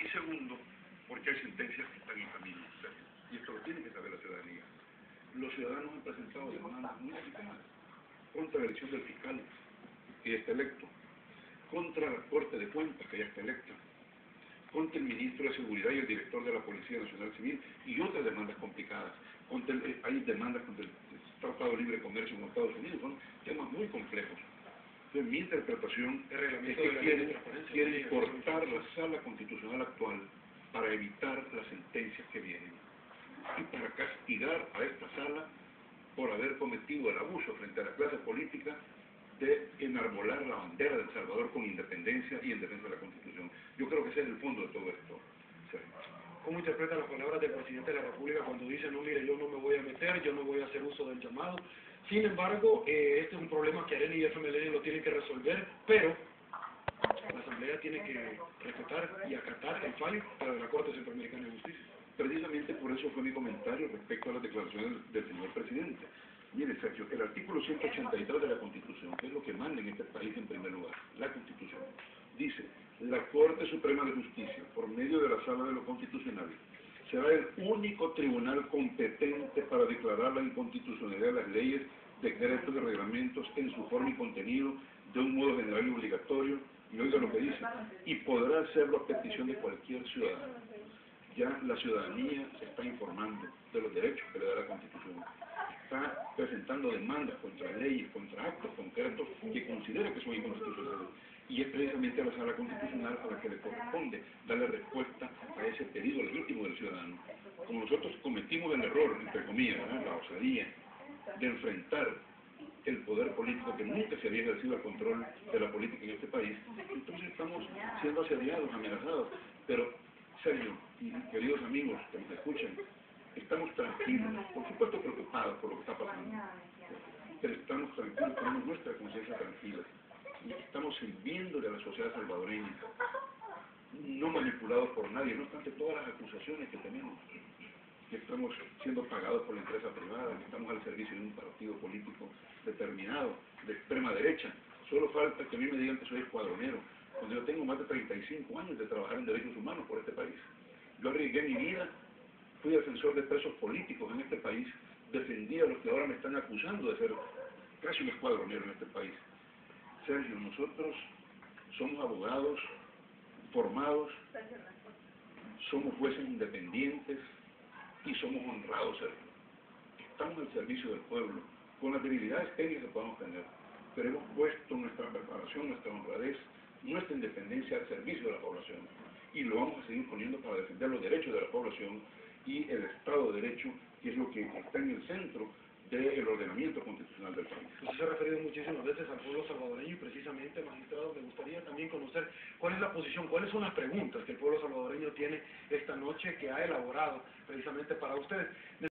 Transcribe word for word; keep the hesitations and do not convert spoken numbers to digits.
Y segundo, porque hay sentencias que están en camino. Y esto lo tiene que saber la ciudadanía. Los ciudadanos han presentado demandas muy delicadas contra la elección del fiscal, que ya está electo, contra la Corte de Cuentas, que ya está electa, contra el ministro de Seguridad y el director de la Policía Nacional Civil, y otras demandas complicadas. Contra el, hay demandas contra el Tratado de Libre Comercio con Estados Unidos, son temas muy complejos. Entonces, mi interpretación es que quieren, quieren cortar la sala constitucional actual para evitar las sentencias que vienen y para castigar a esta sala por haber cometido el abuso frente a la clase política de enarbolar la bandera de El Salvador con independencia y en defensa de la Constitución. Yo creo que ese es el fondo de todo esto. Sí. ¿Cómo interpreta las palabras del presidente de la República cuando dice, no, mire, yo no me voy a meter, yo no voy a hacer uso del llamado? Sin embargo, eh, este es un problema que Arena y F M L N lo tienen que resolver, pero la Asamblea tiene que respetar y acatar el fallo de la Corte Centroamericana de Justicia. Precisamente por eso fue mi comentario respecto a las declaraciones del señor presidente. Mire, Sergio, el artículo ciento ochenta y tres de la Constitución, que es lo que manda en este país en primer lugar, la Constitución, dice: la Corte Suprema de Justicia, por medio de la Sala de lo Constitucional, será el único tribunal competente para declarar la inconstitucionalidad de las leyes, decretos y reglamentos en su forma y contenido de un modo general y obligatorio, y oiga lo que dice, y podrá hacerlo a petición de cualquier ciudadano. Ya la ciudadanía se está informando de los derechos que le da la Constitución, está presentando demandas contra leyes, contra actos concretos que considera que son inconstitucionales, y es precisamente a la Sala Constitucional a la que le corresponde darle respuesta a ese pedido legítimo del ciudadano. Como nosotros cometimos el error, entre comillas, ¿verdad?, la osadía de enfrentar el poder político que nunca se había ejercido el control de la política en este país, entonces estamos siendo asediados, amenazados, pero Sergio y queridos amigos que nos escuchan, estamos tranquilos, por supuesto preocupados por lo que está pasando, pero estamos tranquilos, tenemos nuestra conciencia tranquila, y estamos sirviéndole a la sociedad salvadoreña, no manipulados por nadie, no obstante todas las acusaciones que tenemos, que estamos siendo pagados por la empresa privada, que estamos al servicio de un partido político determinado, de extrema derecha. Solo falta que a mí me digan que soy escuadronero, cuando yo tengo más de treinta y cinco años de trabajar en derechos humanos por este país. Yo arriesgué mi vida, fui defensor de presos políticos en este país, defendí a los que ahora me están acusando de ser casi un escuadronero en este país. Sergio, nosotros somos abogados formados, somos jueces independientes y somos honrados, Sergio. Estamos al servicio del pueblo, con las debilidades técnicas que podamos tener, pero hemos puesto nuestra preparación, nuestra honradez, nuestra independencia al servicio de la población, y lo vamos a seguir poniendo para defender los derechos de la población y el Estado de Derecho, que es lo que está en el centro del ordenamiento constitucional del país. Usted se ha referido muchísimas veces al pueblo salvadoreño y precisamente, magistrado, me gustaría también conocer cuál es la posición, cuáles son las preguntas que el pueblo salvadoreño tiene esta noche, que ha elaborado precisamente para ustedes.